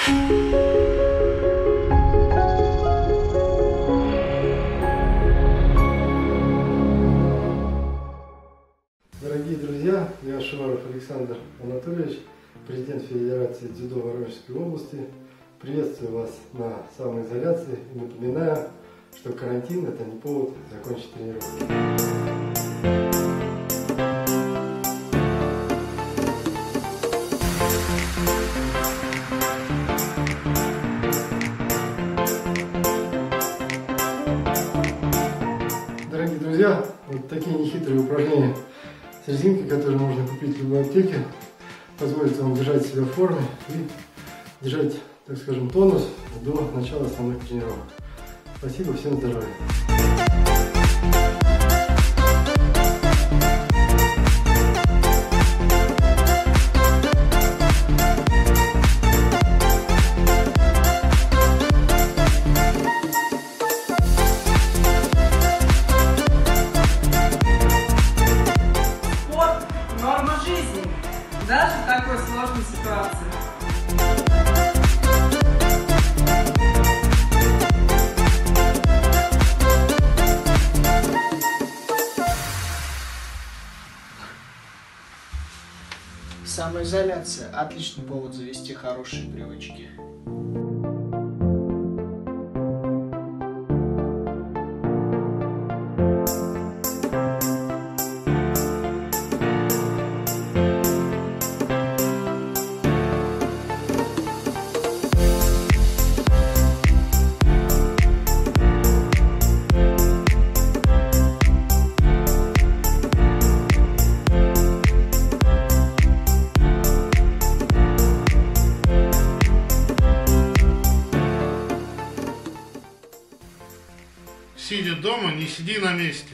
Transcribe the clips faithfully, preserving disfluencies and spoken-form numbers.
Дорогие друзья, я Шуваров Александр Анатольевич, президент Федерации дзюдо Воронежской области. Приветствую вас на самоизоляции и напоминаю, что карантин – это не повод закончить тренировку. Дорогие друзья, вот такие нехитрые упражнения с резинкой, которые можно купить в любой аптеке, позволит вам держать себя в форме и держать, так скажем, тонус до начала основных тренировок. Спасибо, всем здоровья! Спорт – норма жизни, даже в такой сложной ситуации. Самоизоляция – отличный повод завести хорошие привычки. Сидя дома, не сиди на месте.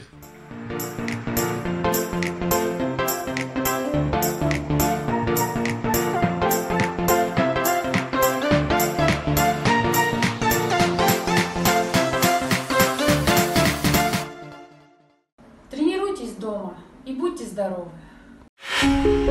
Тренируйтесь дома и будьте здоровы!